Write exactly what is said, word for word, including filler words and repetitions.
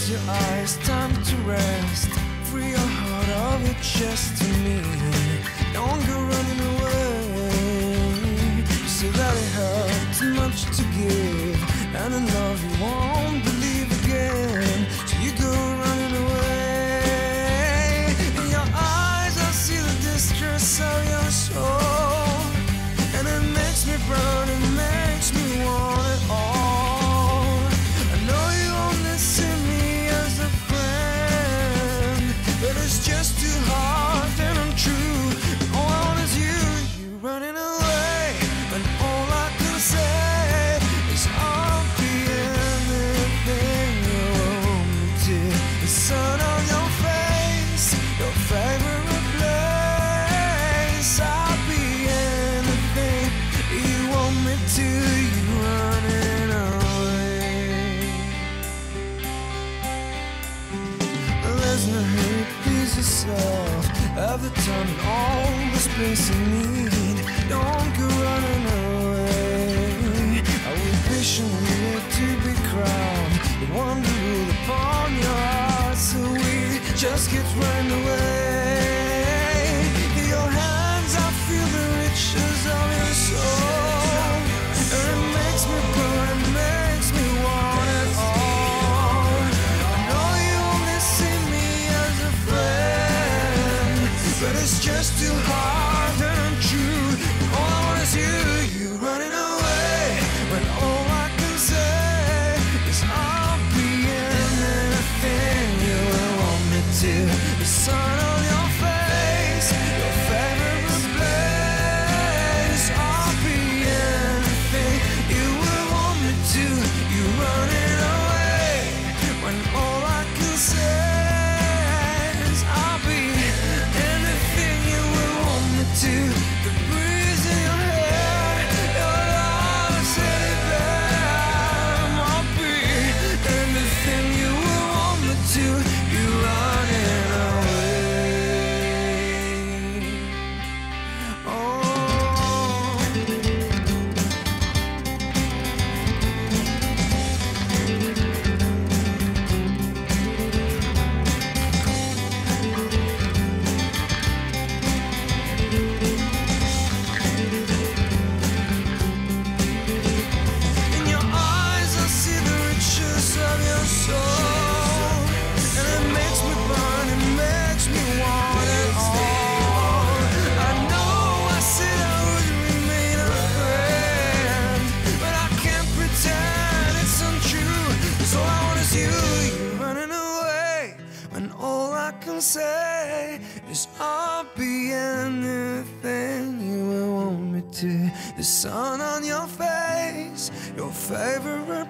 Close your eyes, time to rest. Free your heart of your chest to me. Don't go running away. You say that it hurts too much to give, and in love you won't believe again. So you go running away. In your eyes I see the distress of your soul, and it makes me burn, it makes me want it all. I know you only see me as a friend, but it's just too hard and untrue. All I want is you, you running away, when all I can say is I'll be anything you want me to. The sun on your face, your favorite place. I'll be anything you want me to. You running away. There's no hurry, please yourself. Have the time and all the space you need. Don't go running away. I will patiently wait to be crowned, the one to rule upon your heart, so we just get running away. In your hands I feel the riches of your soul, and it makes me burn, it makes me want it all. I know you only see me as a friend, but it's just too hard and untrue. All I want is you, you running away, when all I can say is I'll be anything you want me to. The sun on your face, your favorite place. I'll be anything you would want me to. You running away, when all I can say is I'll be anything you would want me to. The breeze in your hair, your love steady there. I'll be anything you would want me to. You running away. Oh. In your eyes I see the riches of your soul, and it makes me burn, it makes me want it all. I know I said I would remain a friend, but I can't pretend it's untrue. 'Cause all I want is you, you running away, when all I can say is I'll be anything you will want me to. The sun on your face, your favorite